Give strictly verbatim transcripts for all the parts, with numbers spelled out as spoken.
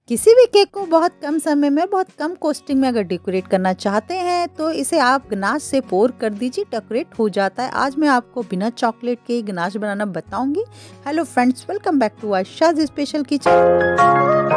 किसी भी केक को बहुत कम समय में बहुत कम कॉस्टिंग में अगर डेकोरेट करना चाहते हैं तो इसे आप गनाश से पोर कर दीजिए, डेकोरेट हो जाता है। आज मैं आपको बिना चॉकलेट के गनाश बनाना बताऊंगी। Hello friends, welcome back to Ayesha's special kitchen.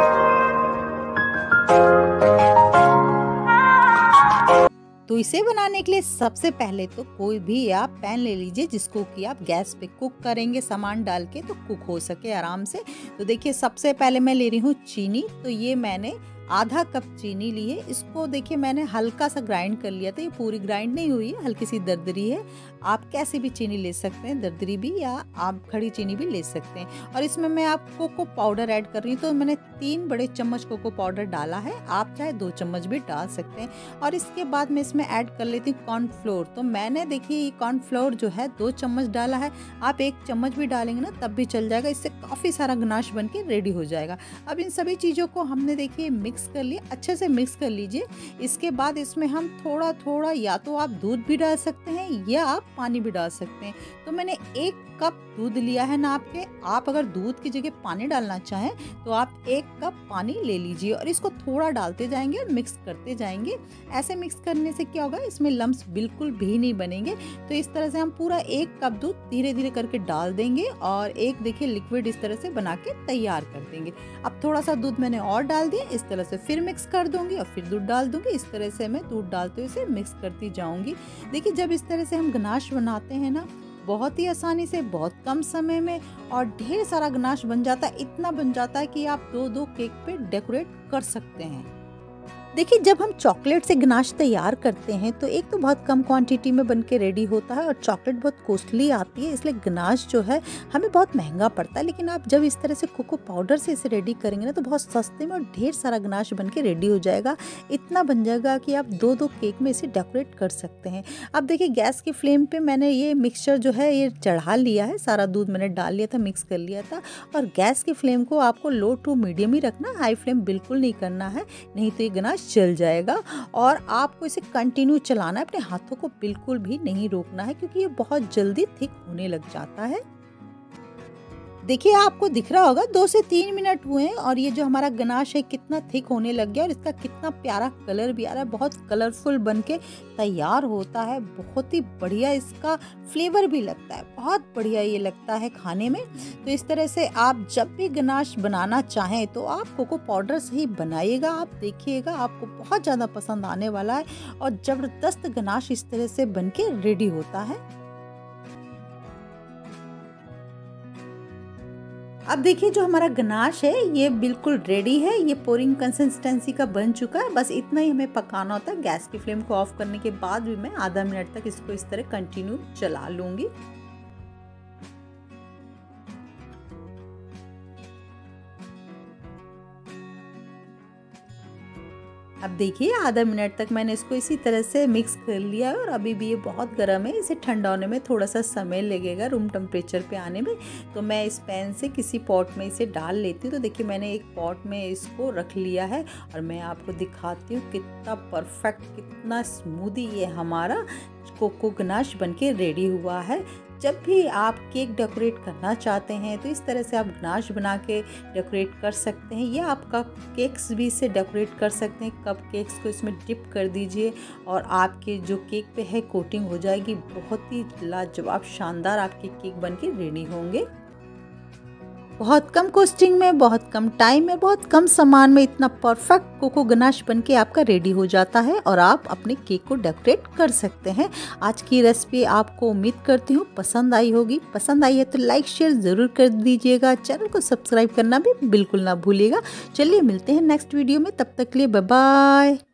तो इसे बनाने के लिए सबसे पहले तो कोई भी आप पैन ले लीजिए जिसको कि आप गैस पे कुक करेंगे, सामान डाल के तो कुक हो सके आराम से। तो देखिए सबसे पहले मैं ले रही हूँ चीनी। तो ये मैंने आधा कप चीनी ली है। इसको देखिए मैंने हल्का सा ग्राइंड कर लिया था, ये पूरी ग्राइंड नहीं हुई है, हल्की सी दरदरी है। आप कैसे भी चीनी ले सकते हैं, दरदरी भी या आप खड़ी चीनी भी ले सकते हैं। और इसमें मैं आप कोको पाउडर ऐड कर रही हूँ। तो मैंने तीन बड़े चम्मच कोको पाउडर डाला है, आप चाहे दो चम्मच भी डाल सकते हैं। और इसके बाद मैं इसमें ऐड कर लेती हूँ कॉर्नफ्लोर। तो मैंने देखिए ये कॉर्नफ्लोर जो है दो चम्मच डाला है, आप एक चम्मच भी डालेंगे ना तब भी चल जाएगा। इससे काफ़ी सारा गनाश बन के रेडी हो जाएगा। अब इन सभी चीज़ों को हमने देखिए मिक्स कर लिया, अच्छे से मिक्स कर लीजिए। इसके बाद इसमें हम थोड़ा थोड़ा या तो आप दूध भी डाल सकते हैं या आप पानी भी डाल सकते हैं। तो मैंने एक कप दूध लिया है नाप के। आप अगर दूध की जगह पानी डालना चाहें तो आप एक कप पानी ले लीजिए और इसको थोड़ा डालते जाएंगे और मिक्स करते जाएंगे। ऐसे मिक्स करने से क्या होगा, इसमें लम्स बिल्कुल भी नहीं बनेंगे। तो इस तरह से हम पूरा एक कप दूध धीरे धीरे करके डाल देंगे और एक देखिए लिक्विड इस तरह से बना के तैयार कर देंगे। अब थोड़ा सा दूध मैंने और डाल दिया, इस तरह से फिर मिक्स कर दूंगी और फिर दूध डाल दूंगी। इस तरह से मैं दूध डालते हुए इसे मिक्स करती जाऊंगी। देखिए जब इस तरह से हम गनाश बनाते हैं ना, बहुत ही आसानी से बहुत कम समय में और ढेर सारा गनाश बन जाता है। इतना बन जाता है कि आप दो दो केक पे डेकोरेट कर सकते हैं। देखिए जब हम चॉकलेट से गनाश तैयार करते हैं तो एक तो बहुत कम क्वांटिटी में बन के रेडी होता है और चॉकलेट बहुत कॉस्टली आती है, इसलिए गनाश जो है हमें बहुत महंगा पड़ता है। लेकिन आप जब इस तरह से कोको पाउडर से इसे रेडी करेंगे ना तो बहुत सस्ते में और ढेर सारा गनाश बन के रेडी हो जाएगा। इतना बन जाएगा कि आप दो दो केक में इसे डेकोरेट कर सकते हैं। अब देखिए गैस की फ्लेम पे मैंने ये मिक्सचर जो है ये चढ़ा लिया है, सारा दूध मैंने डाल लिया था, मिक्स कर लिया था। और गैस की फ्लेम को आपको लो टू मीडियम ही रखना, हाई फ्लेम बिल्कुल नहीं करना है, नहीं तो ये गनाश जल जाएगा। और आपको इसे कंटिन्यू चलाना है, अपने हाथों को बिल्कुल भी नहीं रोकना है क्योंकि ये बहुत जल्दी थिक होने लग जाता है। देखिए आपको दिख रहा होगा दो से तीन मिनट हुए हैं और ये जो हमारा गनाश है कितना थिक होने लग गया और इसका कितना प्यारा कलर भी आ रहा है, बहुत कलरफुल बनके तैयार होता है। बहुत ही बढ़िया इसका फ्लेवर भी लगता है, बहुत बढ़िया ये लगता है खाने में। तो इस तरह से आप जब भी गनाश बनाना चाहें तो आप कोको पाउडर से ही बनाइएगा। आप देखिएगा आपको बहुत ज़्यादा पसंद आने वाला है और ज़बरदस्त गनाश इस तरह से बनके रेडी होता है। अब देखिए जो हमारा गनाश है ये बिल्कुल रेडी है, ये पोरिंग कंसिस्टेंसी का बन चुका है। बस इतना ही हमें पकाना होता है। गैस की फ्लेम को ऑफ करने के बाद भी मैं आधा मिनट तक इसको इस तरह कंटिन्यू चला लूँगी। अब देखिए आधा मिनट तक मैंने इसको इसी तरह से मिक्स कर लिया है और अभी भी ये बहुत गर्म है, इसे ठंडा होने में थोड़ा सा समय लगेगा, रूम टेम्परेचर पे आने में। तो मैं इस पैन से किसी पॉट में इसे डाल लेती हूँ। तो देखिए मैंने एक पॉट में इसको रख लिया है और मैं आपको दिखाती हूँ कितना परफेक्ट, कितना स्मूदी ये हमारा कोको गनाश बनके रेडी हुआ है। जब भी आप केक डेकोरेट करना चाहते हैं तो इस तरह से आप गनाश बना के डेकोरेट कर सकते हैं या आप कप केक्स भी इसे डेकोरेट कर सकते हैं। कप केक्स को इसमें डिप कर दीजिए और आपके जो केक पे है कोटिंग हो जाएगी। बहुत ही लाजवाब शानदार आपके केक बन के रेडी होंगे। बहुत कम कॉस्टिंग में, बहुत कम टाइम में, बहुत कम सामान में इतना परफेक्ट कोको गनाश बनके आपका रेडी हो जाता है और आप अपने केक को डेकोरेट कर सकते हैं। आज की रेसिपी आपको उम्मीद करती हूँ पसंद आई होगी। पसंद आई है तो लाइक शेयर ज़रूर कर दीजिएगा, चैनल को सब्सक्राइब करना भी बिल्कुल ना भूलिएगा। चलिए मिलते हैं नेक्स्ट वीडियो में, तब तक के लिए बाय बाय।